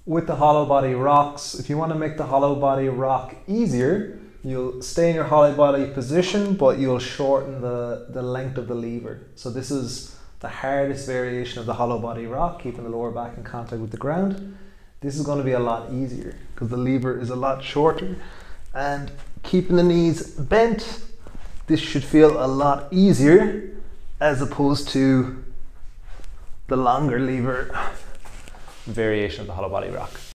with the hollow body rocks, if you want to make the hollow body rock easier, you'll stay in your hollow body position, but you'll shorten the length of the lever. So this is the hardest variation of the hollow body rock, keeping the lower back in contact with the ground. This is going to be a lot easier because the lever is a lot shorter, and keeping the knees bent, this should feel a lot easier as opposed to the longer lever variation of the hollow body rock.